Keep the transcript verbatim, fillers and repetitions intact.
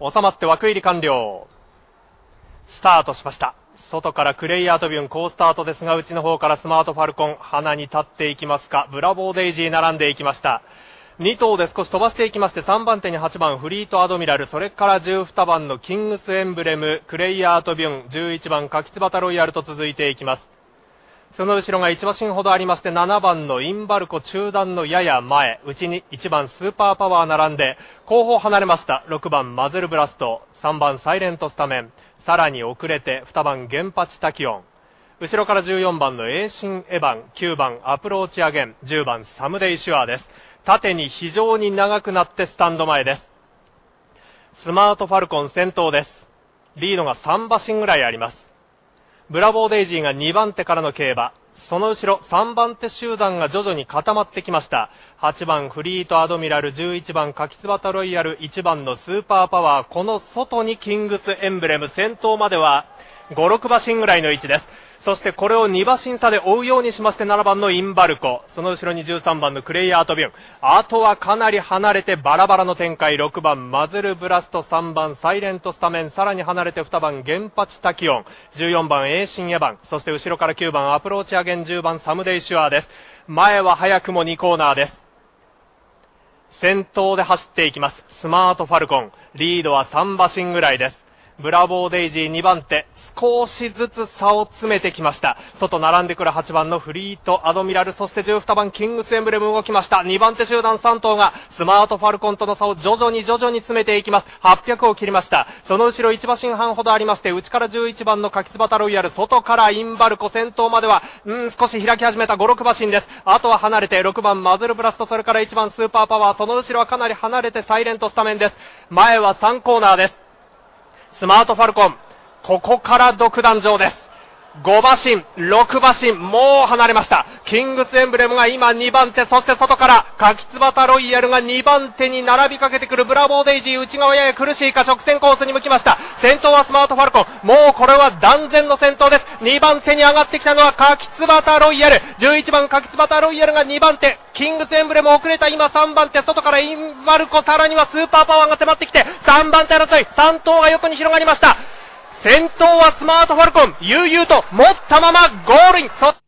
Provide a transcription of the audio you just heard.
収まって枠入り完了。スタートしました。外からクレイアートビュン好スタートですが、内の方からスマートファルコン花に立っていきますか。ブラボーデイジー並んでいきました。に頭で少し飛ばしていきまして、さんばん手にはちばんフリートアドミラル、それからじゅうにばんのキングスエンブレム、クレイアートビュン、じゅういちばんカキツバタロイヤルと続いていきます。その後ろがいち馬身ほどありまして、ななばんのインバルコ中段のやや前、内にいちばんスーパーパワー並んで、後方離れました。ろくばんマズルブラスト、さんばんサイレントスタメン、さらに遅れてにばんゲンパチタキオン、後ろからじゅうよんばんのエーシンエバン、きゅうばんアプローチアゲン、じゅうばんサムデイシュアーです。縦に非常に長くなってスタンド前です。スマートファルコン先頭です。リードがさん馬身ぐらいあります。ブラボーデイジーがにばん手からの競馬、その後ろさんばん手集団が徐々に固まってきました。はちばんフリートアドミラル、じゅういちばんカキツバタロイヤル、いちばんのスーパーパワー、この外にキングスエンブレム、先頭まではご、ろく馬身ぐらいの位置です。そしてこれをに馬身差で追うようにしまして、ななばんのインバルコ、その後ろにじゅうさんばんのクレイアートビュン、あとはかなり離れてバラバラの展開。ろくばんマズルブラスト、さんばんサイレントスタメン、さらに離れてにばんゲンパチタキオン、じゅうよんばんエーシンエバン、そして後ろからきゅうばんアプローチアゲン、じゅうばんサムデイシュアーです。前は早くもにコーナーです。先頭で走っていきますスマートファルコン、リードはさん馬身ぐらいです。ブラボーデイジーにばん手、少しずつ差を詰めてきました。外並んでくるはちばんのフリートアドミラル、そしてじゅうにばんキングスエンブレム動きました。にばん手集団さん頭がスマートファルコンとの差を徐々に徐々に詰めていきます。はっぴゃくを切りました。その後ろいち馬身半ほどありまして、内からじゅういちばんのカキツバタロイヤル、外からインバルコ、先頭まではうん少し開き始めたご、ろく馬身です。あとは離れてろくばんマズルブラスト、それからいちばんスーパーパワー、その後ろはかなり離れてサイレントスタメンです。前はさんコーナーです。スマートファルコン、ここから独壇場です。ご馬身、ろく馬身、もう離れました。キングスエンブレムが今にばん手、そして外からカキツバタロイヤルがにばん手に並びかけてくる。ブラボーデイジー、内側やや苦しいか、直線コースに向きました。先頭はスマートファルコン、もうこれは断然の先頭です。にばん手に上がってきたのはカキツバタロイヤル、じゅういちばんカキツバタロイヤルがにばん手、キングスエンブレム遅れた今さんばん手、外からインバルコ、さらにはスーパーパワーが迫ってきてさんばん手争い、さん頭が横に広がりました。先頭はスマートファルコン、悠々と持ったままゴールイン。そ